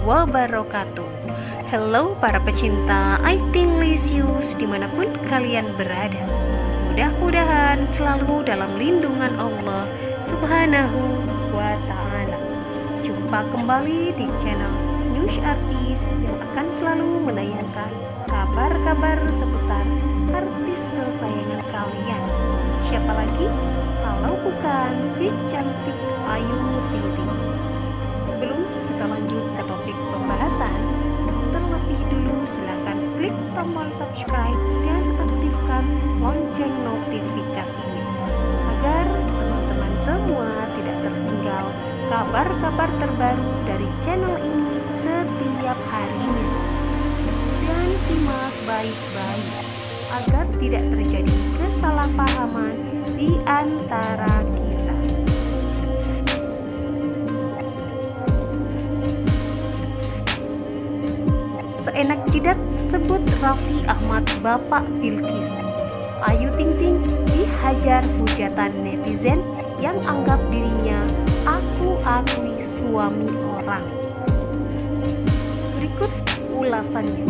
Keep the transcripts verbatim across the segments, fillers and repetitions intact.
wabarakatuh. Hello para pecinta I T Lisius dimanapun kalian berada. Mudah-mudahan selalu dalam lindungan Allah Subhanahu wa Ta'ala. Jumpa kembali di channel News Artis yang akan selalu menayangkan kabar-kabar seputar artis kesayangan kalian. Siapa lagi kalau bukan si cantik Ayu Ting Ting. Sebelum kita lanjut ke topik pembahasan, terlebih dulu silakan klik tombol subscribe dan aktifkan lonceng notifikasinya agar teman-teman semua tidak tertinggal kabar-kabar terbaru dari channel ini setiap harinya. Dan simak baik-baik agar tidak terjadi kesalahpahaman di antara kita. Seenak jidat sebut Raffi Ahmad Bapak Bilqis. Ayu Ting Ting dihajar hujatan netizen yang anggap dirinya aku akui suami orang. Berikut ulasannya.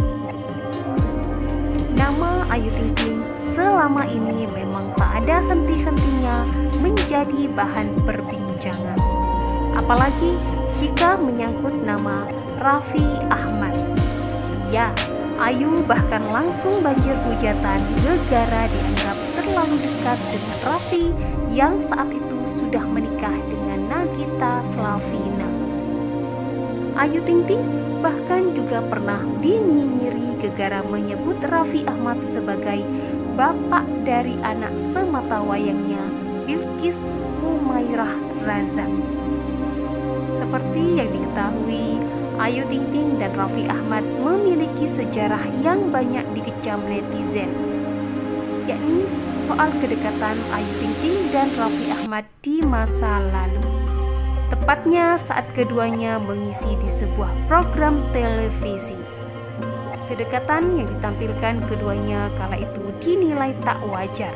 Nama Ayu Ting Ting selama ini memang tak ada henti-hentinya menjadi bahan perbincangan. Apalagi jika menyangkut nama Raffi Ahmad. Ya, Ayu bahkan langsung banjir hujatan gegara dianggap terlalu dekat dengan Raffi yang saat itu sudah menikah dengan Nagita Slavina. Ayu Ting Ting bahkan juga pernah dinyinyiri gegara menyebut Raffi Ahmad sebagai bapak dari anak semata wayangnya Bilqis Humairah Raza. Seperti yang diketahui, Ayu Ting Ting dan Raffi Ahmad memiliki sejarah yang banyak dikecam netizen, yakni soal kedekatan Ayu Ting Ting dan Raffi Ahmad di masa lalu. Tepatnya saat keduanya mengisi di sebuah program televisi. Kedekatan yang ditampilkan keduanya kala itu dinilai tak wajar.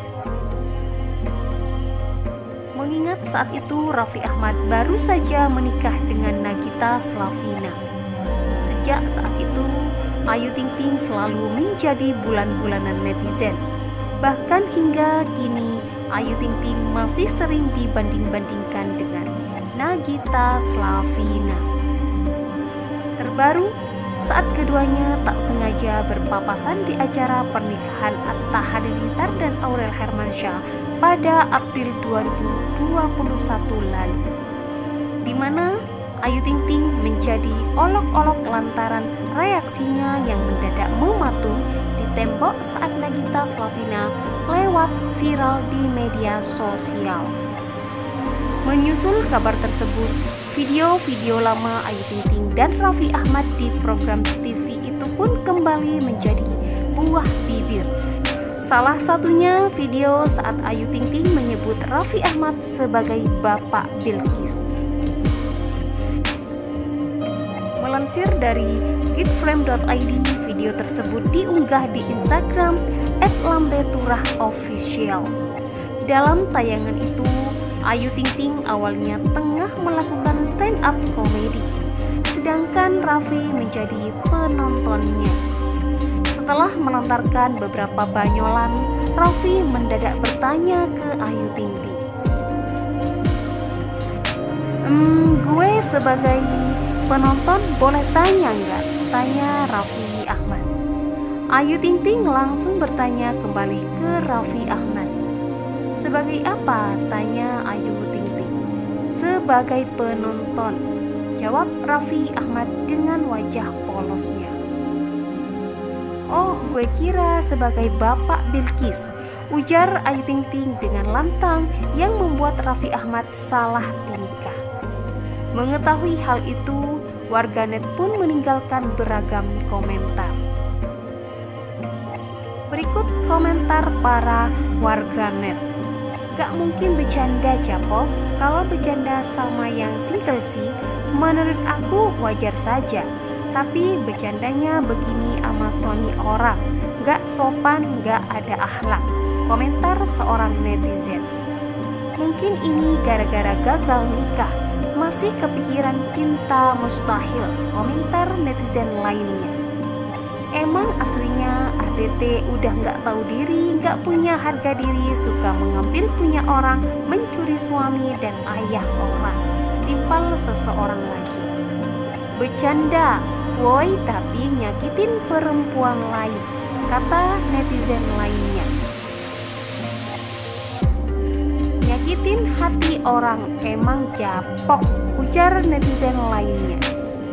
Mengingat saat itu Raffi Ahmad baru saja menikah dengan Nagita Slavina. Sejak saat itu, Ayu Ting Ting selalu menjadi bulan-bulanan netizen. Bahkan hingga kini, Ayu Ting Ting masih sering dibanding-bandingkan dengan Nagita Slavina. Terbaru, saat keduanya tak sengaja berpapasan di acara pernikahan Atta Halilintar dan Aurel Hermansyah pada April dua ribu dua puluh satu lalu, di mana Ayu Ting Ting menjadi olok-olok lantaran reaksinya yang mendadak mematung di tembok saat Nagita Slavina lewat viral di media sosial. Menyusul kabar tersebut, video-video lama Ayu Ting Ting dan Raffi Ahmad di program T V itu pun kembali menjadi buah bibir. Salah satunya video saat Ayu Ting Ting menyebut Raffi Ahmad sebagai Bapak Bilqis. Melansir dari gitframe dot i d, video tersebut diunggah di Instagram et lambeturah official. Dalam tayangan itu, Ayu Ting Ting awalnya tengah melakukan stand up komedi, sedangkan Raffi menjadi penontonnya. Setelah melontarkan beberapa banyolan, Raffi mendadak bertanya ke Ayu Ting Ting, Hmm, gue sebagai penonton boleh tanya nggak? Tanya Raffi Ahmad. Ayu Ting Ting langsung bertanya kembali ke Raffi Ahmad. Sebagai apa? Tanya Ayu Ting Ting. Sebagai penonton, jawab Raffi Ahmad dengan wajah polosnya. Oh, gue kira sebagai Bapak Bilqis, ujar Ayu Ting Ting dengan lantang yang membuat Raffi Ahmad salah tingkah. Mengetahui hal itu, warganet pun meninggalkan beragam komentar. Berikut komentar para warganet. Gak mungkin bercanda Japo, kalau bercanda sama yang single sih, menurut aku wajar saja. Tapi bercandanya begini sama suami orang, gak sopan, gak ada akhlak. Komentar seorang netizen. Mungkin ini gara-gara gagal nikah, Masih kepikiran cinta mustahil, komentar netizen lainnya. Emang aslinya A D T udah nggak tahu diri, nggak punya harga diri, suka mengambil punya orang, mencuri suami dan ayah orang, timpal seseorang lagi. Bercanda, woi, tapi nyakitin perempuan lain, kata netizen lainnya. Nyakitin hati orang emang japok, ujar netizen lainnya.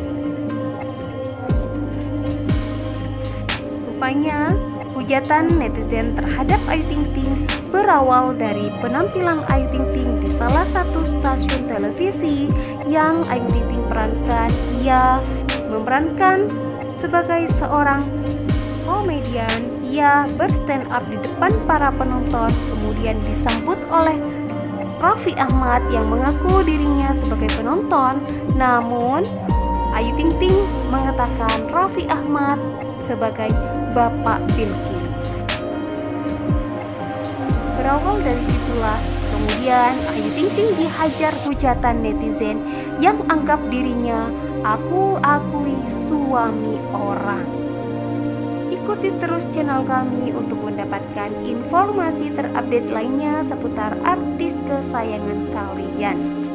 Rupanya, hujatan netizen terhadap Ayu Ting Ting berawal dari penampilan Ayu Ting Ting di salah satu stasiun televisi yang Ayu Ting Ting perankan. Ia memerankan sebagai seorang komedian. Ia berstand up di depan para penonton, kemudian disambut oleh Raffi Ahmad yang mengaku dirinya sebagai penonton. Namun, Ayu Ting Ting mengatakan Raffi Ahmad sebagai Bapak Bilqis. Berawal dari situlah, kemudian Ayu Ting Ting dihajar hujatan netizen yang anggap dirinya aku akui suami orang. Ikuti terus channel kami untuk mendapatkan informasi terupdate lainnya seputar artis kesayangan kalian.